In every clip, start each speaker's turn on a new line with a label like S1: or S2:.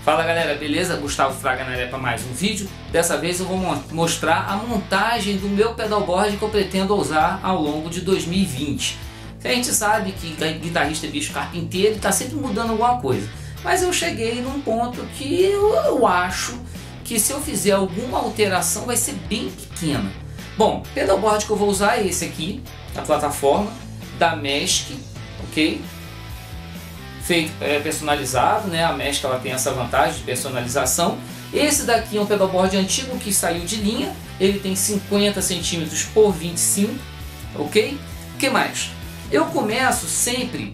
S1: Fala galera, beleza? Gustavo Fraga na área para mais um vídeo. Dessa vez eu vou mostrar a montagem do meu pedalboard que eu pretendo usar ao longo de 2020. A gente sabe que guitarrista é bicho carpinteiro e está sempre mudando alguma coisa. Mas eu cheguei num ponto que eu acho que se eu fizer alguma alteração vai ser bem pequena. Bom, o pedalboard que eu vou usar é esse aqui, a plataforma da Mesk, ok? Feito personalizado, né? A Mesk ela tem essa vantagem de personalização. Esse daqui é um pedalboard antigo que saiu de linha, ele tem 50 cm por 25, ok? O que mais? Eu começo sempre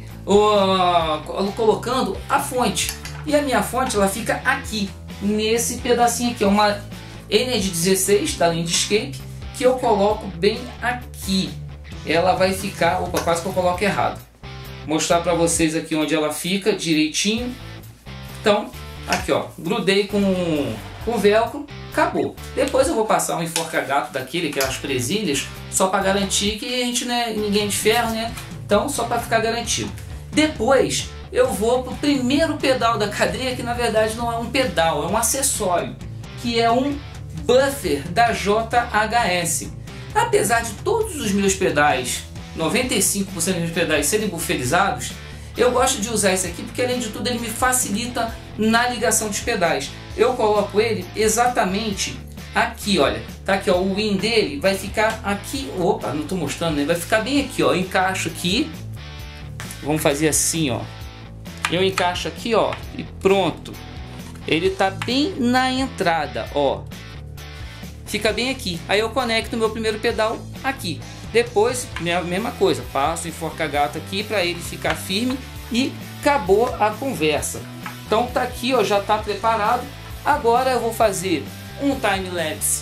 S1: colocando a fonte, e a minha fonte ela fica aqui, nesse pedacinho aqui, é uma Energy 16 da Landscape, que eu coloco bem aqui. Ela vai ficar, opa, quase que eu coloco errado. Mostrar para vocês aqui onde ela fica direitinho. Então, aqui ó, grudei com velcro, acabou. Depois eu vou passar um enforca-gato daquele, que é as presilhas, só para garantir que a gente não é ninguém de ferro, né? Então, só para ficar garantido. Depois eu vou pro primeiro pedal da cadeia, que na verdade não é um pedal, é um acessório, que é um buffer da JHS. Apesar de todos os meus pedais, 95% dos meus pedais serem bufferizados, eu gosto de usar esse aqui porque além de tudo ele me facilita na ligação dos pedais. Eu coloco ele exatamente aqui, olha, tá aqui ó, o win dele vai ficar aqui, opa, não tô mostrando, né? Vai ficar bem aqui ó, eu encaixo aqui, vamos fazer assim ó, eu encaixo aqui ó, e pronto, ele tá bem na entrada ó, fica bem aqui, aí eu conecto o meu primeiro pedal aqui. Depois, mesma coisa, passo o enforca-gato aqui para ele ficar firme e acabou a conversa. Então tá aqui, ó, já tá preparado. Agora eu vou fazer um time-lapse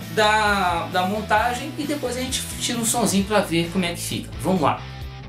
S1: da montagem e depois a gente tira um sonzinho para ver como é que fica. Vamos lá!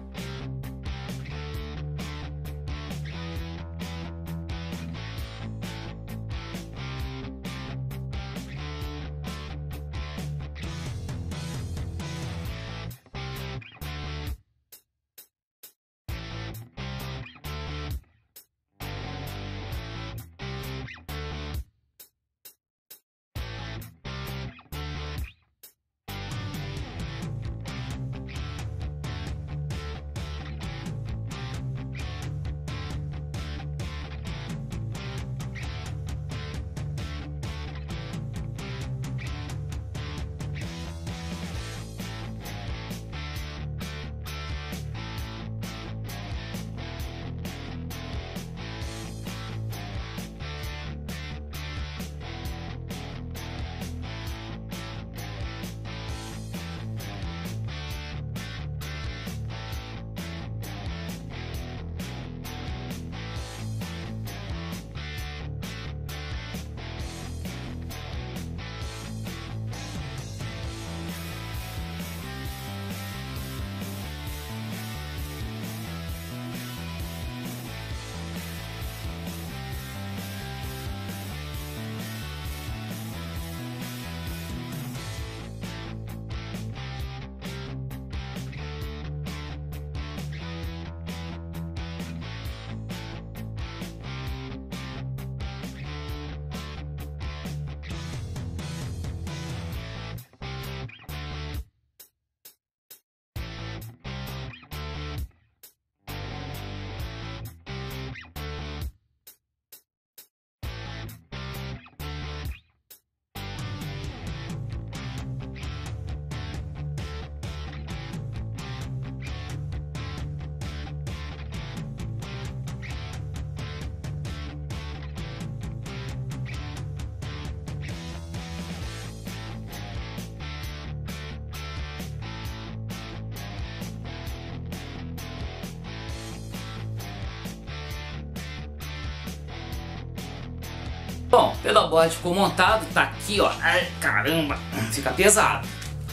S1: Bom, o pedalboard ficou montado, tá aqui ó, ai caramba, fica pesado,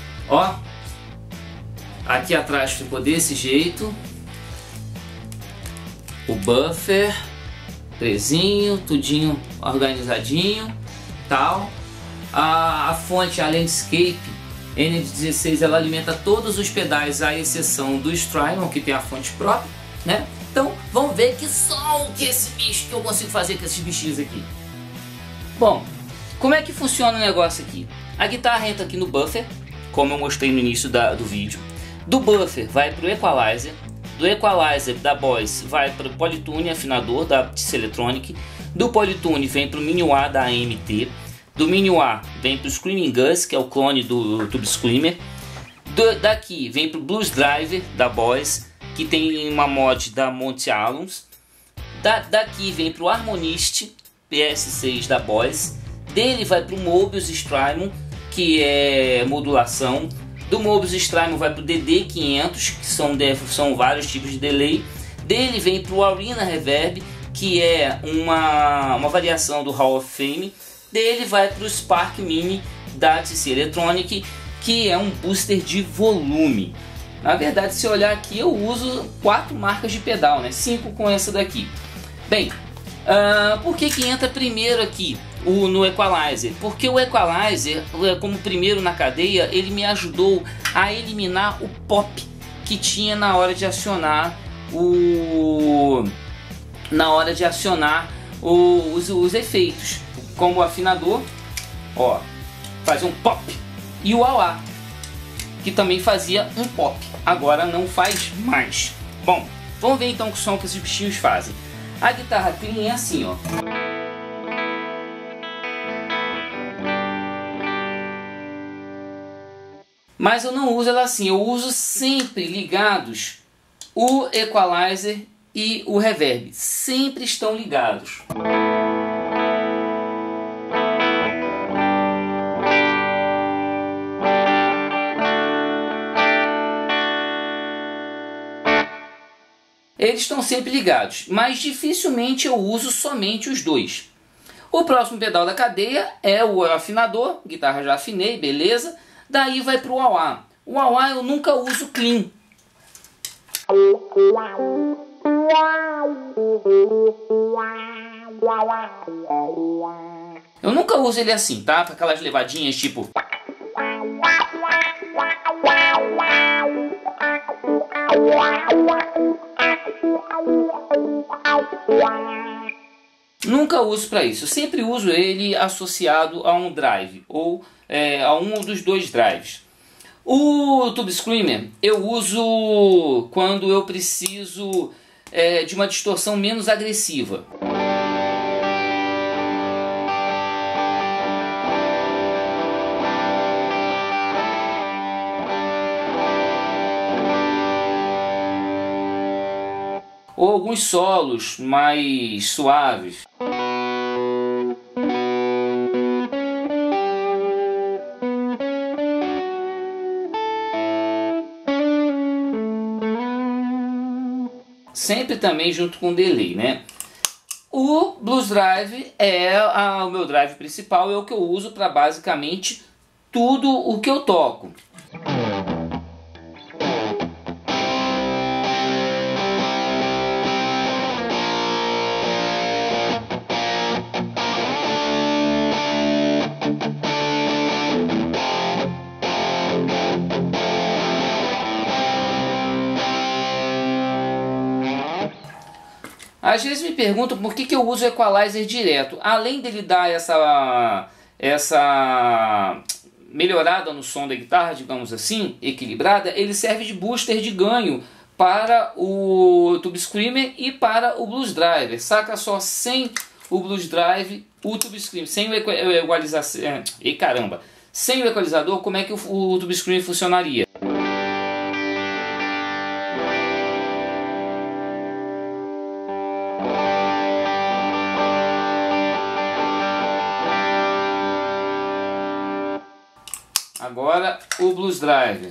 S1: ó, aqui atrás ficou desse jeito, o buffer, presinho, tudinho organizadinho, tal, a fonte, a Landscape N16, ela alimenta todos os pedais, à exceção do Strymon, que tem a fonte própria, né? Então Vamos ver que som que esse bicho que eu consigo fazer com esses bichinhos aqui. Bom, como é que funciona o negócio aqui? A guitarra entra aqui no buffer, como eu mostrei no início do vídeo. Do buffer vai para o equalizer. Do equalizer da Boss vai para o Polytune, afinador da TC Electronic. Do Polytune vem para o Mini Wah da AMT. Do Mini Wah vem para o Screaming Gus, que é o clone do Tube Screamer. Daqui vem para o Blues Driver da Boss, que tem uma mod da Monty Alons. Daqui vem para o Harmonist PS6 da Boss. Dele vai para o Mobius Strymon, que é modulação. Do Mobius Strymon vai para o DD500, que são vários tipos de delay. Dele vem para o Arena Reverb, que é uma variação do Hall of Fame. Dele vai para o Spark Mini da TC Electronic, que é um booster de volume. Na verdade, se olhar aqui, eu uso 4 marcas de pedal, né? 5 com essa daqui. Bem, por que entra primeiro aqui no equalizer? Porque o equalizer, como primeiro na cadeia, ele me ajudou a eliminar o pop que tinha na hora de acionar os efeitos, como o afinador, ó, faz um pop, e o wah-wah, que também fazia um pop, agora não faz mais. Bom, vamos ver então o som que esses bichinhos fazem. A guitarra clean é assim, ó. Mas eu não uso ela assim, eu uso sempre ligados o equalizer e o reverb. Sempre estão ligados. Eles estão sempre ligados, mas dificilmente eu uso somente os dois. O próximo pedal da cadeia é o afinador, guitarra já afinei, beleza. Daí vai para o wah-wah. O wah-wah eu nunca uso clean. Eu nunca uso ele assim, tá? Para aquelas levadinhas tipo... Nunca uso para isso. Eu sempre uso ele associado a um drive ou a um dos dois drives. O Tube Screamer eu uso quando eu preciso de uma distorção menos agressiva. Ou alguns solos mais suaves. Sempre também junto com delay, né? O Blues Drive é o meu drive principal, é o que eu uso para basicamente tudo o que eu toco. Às vezes me perguntam por que eu uso o equalizer direto. Além dele dar essa melhorada no som da guitarra, digamos assim, equilibrada, ele serve de booster de ganho para o Tube Screamer e para o Blues Driver. Saca só, sem o Blues Drive, o Tube Screamer, sem o equalizador, sem o equalizador, como é que o Tube Screamer funcionaria? Agora o Blues Driver.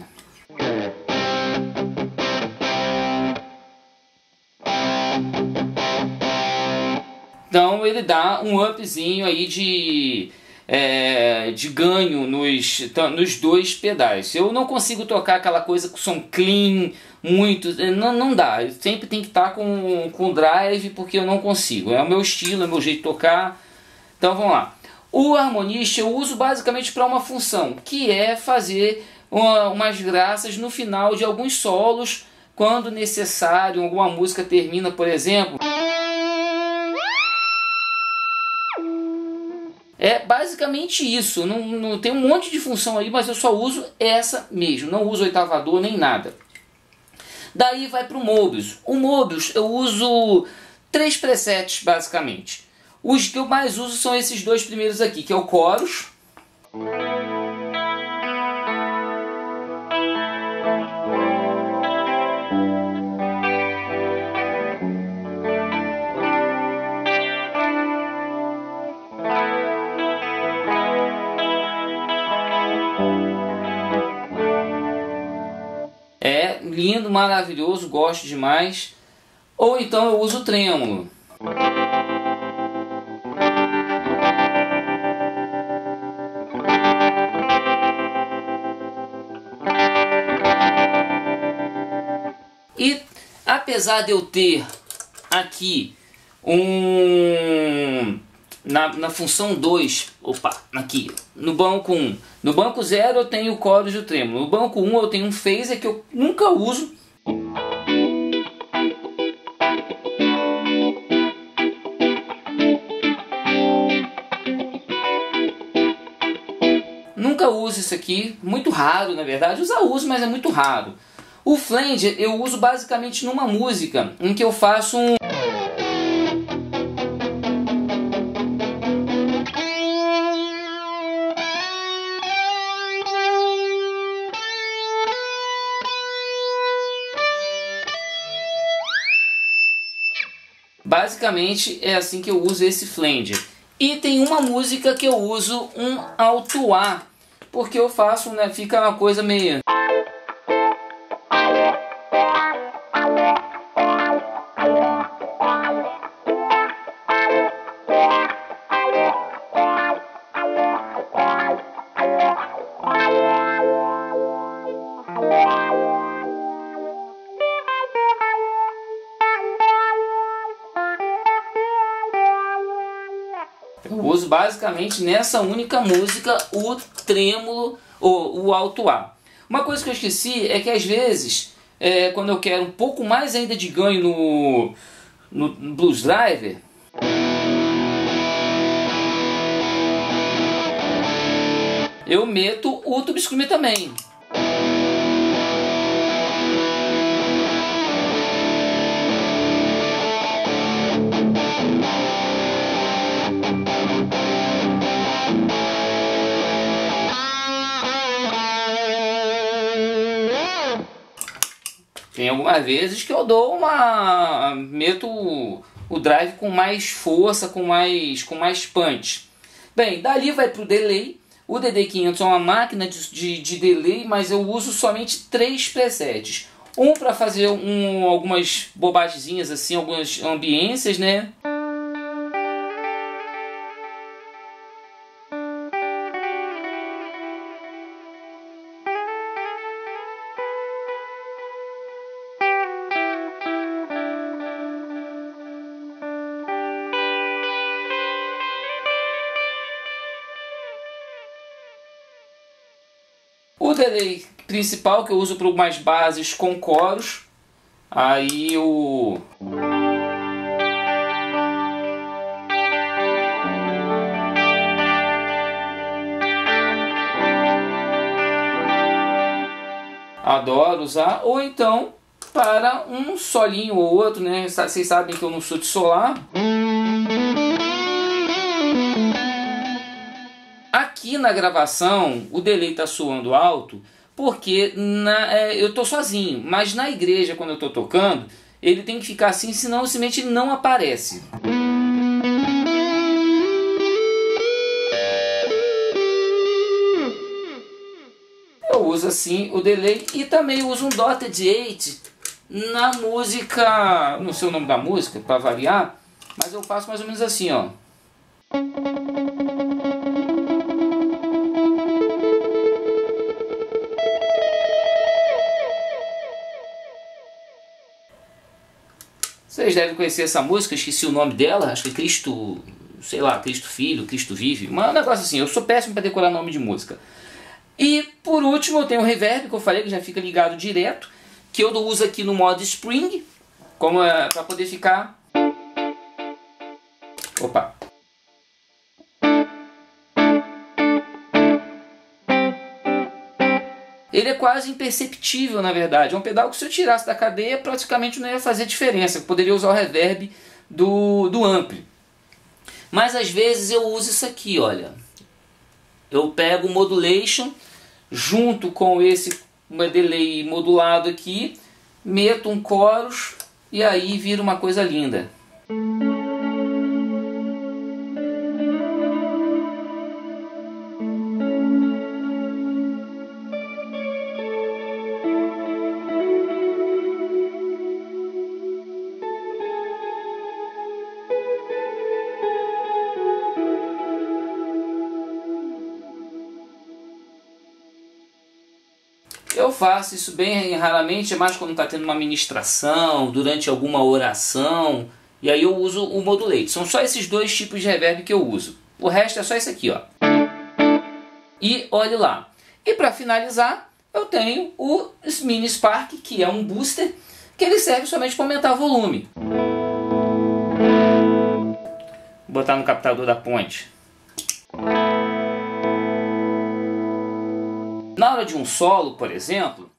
S1: Então ele dá um upzinho aí de ganho nos dois pedais. Eu não consigo tocar aquela coisa com som clean, muito, não dá. Eu sempre tem que estar com drive, porque eu não consigo. É o meu estilo, é o meu jeito de tocar. Então vamos lá. O Harmonist eu uso basicamente para uma função, que é fazer umas graças no final de alguns solos quando necessário, alguma música termina, por exemplo. É basicamente isso. Não tem um monte de função aí, mas eu só uso essa mesmo. Não uso oitavador nem nada. Daí vai para o Mobius. O Mobius eu uso 3 presets basicamente. Os que eu mais uso são esses dois primeiros aqui, que é o Chorus. É lindo, maravilhoso, gosto demais. Ou então eu uso o trêmulo. E apesar de eu ter aqui na função 2, aqui no banco 1, no banco 0 eu tenho o chorus e o trêmulo, no banco 1 eu tenho um phaser que eu nunca uso. Nunca uso isso aqui, muito raro na verdade, uso, mas é muito raro. O flanger eu uso basicamente numa música em que eu faço um... Basicamente é assim que eu uso esse flanger. E tem uma música que eu uso um alto A, porque eu faço, né, fica uma coisa meio... Eu uso basicamente nessa única música o trêmulo ou o alto A. Uma coisa que eu esqueci é que às vezes, quando eu quero um pouco mais ainda de ganho no Blues Driver, eu meto o Tube Screamer também. Tem algumas vezes que eu dou meto o drive com mais força, com mais punch. Bem, dali vai para o delay. O DD500 é uma máquina de delay, mas eu uso somente 3 presets. Um para fazer algumas bobagemzinhas assim, algumas ambiências, né? O delay principal que eu uso para algumas bases com coros, aí o... adoro usar, ou então para um solinho ou outro, né? Vocês sabem que eu não sou de solar. Aqui na gravação o delay está soando alto porque eu estou sozinho, mas na igreja quando eu estou tocando ele tem que ficar assim, senão simplesmente ele não aparece. Eu uso assim o delay e também uso um Dotted 8 na música, não sei o nome da música para variar, mas eu faço mais ou menos assim, ó. Vocês devem conhecer essa música, esqueci o nome dela, acho que é Cristo, sei lá, Cristo Filho, Cristo Vive, um negócio assim, eu sou péssimo para decorar nome de música. E por último eu tenho o reverb, que eu falei que já fica ligado direto, que eu uso aqui no modo Spring, como para poder ficar... Opa! Ele é quase imperceptível, na verdade. É um pedal que, se eu tirasse da cadeia, praticamente não ia fazer diferença. Eu poderia usar o reverb do ampli. Mas às vezes eu uso isso aqui, olha. Eu pego o modulation junto com esse delay modulado aqui, meto um chorus e aí vira uma coisa linda. Eu faço isso bem raramente, é mais quando está tendo uma ministração, durante alguma oração, e aí eu uso o modulate. São só esses dois tipos de reverb que eu uso. O resto é só esse aqui, ó. E olhe lá. E para finalizar, eu tenho o Mini Spark, que é um booster, que ele serve somente para aumentar o volume. Vou botar no captador da ponte. Na hora de um solo, por exemplo,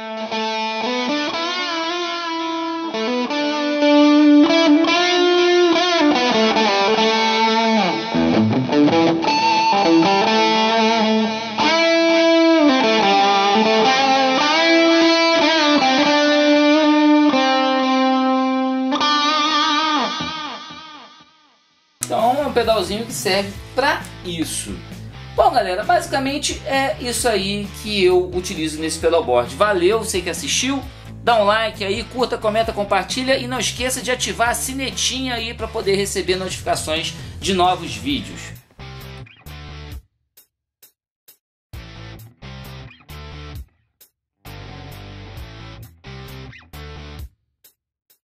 S1: então é um pedalzinho que serve para isso. Bom, galera, basicamente é isso aí que eu utilizo nesse pedalboard. Valeu, você que assistiu, dá um like aí, curta, comenta, compartilha e não esqueça de ativar a sinetinha aí para poder receber notificações de novos vídeos.